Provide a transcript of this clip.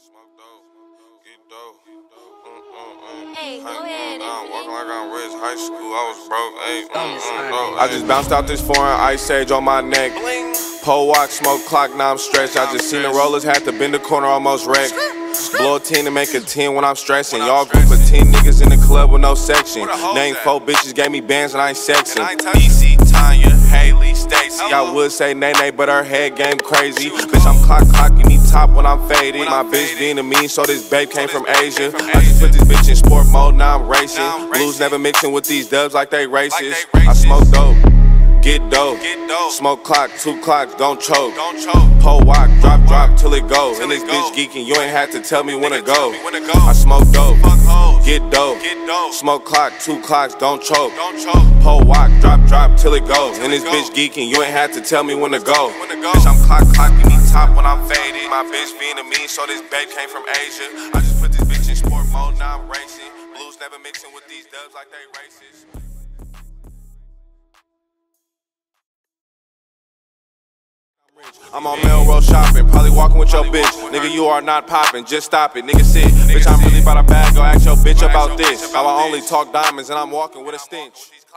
Hey, go ahead. I'm walking like I'm rich. High school, I was broke. I just bounced out this foreign ice age on my neck. Pole walk, smoke clock, now I'm stretched. I just seen the rollers, had to bend the corner, almost wrecked. Blow a 10 and make a 10 when I'm stressing. Y'all group of 10 niggas in the club with no section. Name 4 bitches, gave me bands and I ain't sexing. EC, Tanya, Haley, Stacy. I would say Nene, but her head game crazy. Bitch, I'm clocking these top when I'm faded. My bitch Vietnamese, so this babe came from Asia. I just put this bitch in sport mode, now I'm racing. Blues never mixing with these dubs like they racist. I smoke dope, get dope. Smoke clock, 2 clocks, don't choke. Pole walk, drop till it go. And this bitch geeking, you ain't had to tell me when to go. I smoke dope, get dope. Smoke clock, 2 clocks, don't choke. Pole walk, drop till it goes. And this bitch geeking, you ain't had to tell me when to go. Bitch, I'm clocking these top when I'm faded. My bitch Vietnamese, so this babe came from Asia. I just put this bitch in sport mode, now I'm racing. Blues never mixing with these dubs like they racist. I'm on Melrose shopping, probably walking with your bitch. Nigga, you are not popping, just stop it. Nigga, sit. Bitch, I'm really about a bag, go ask your bitch about this. How I only talk diamonds and I'm walking with a stench.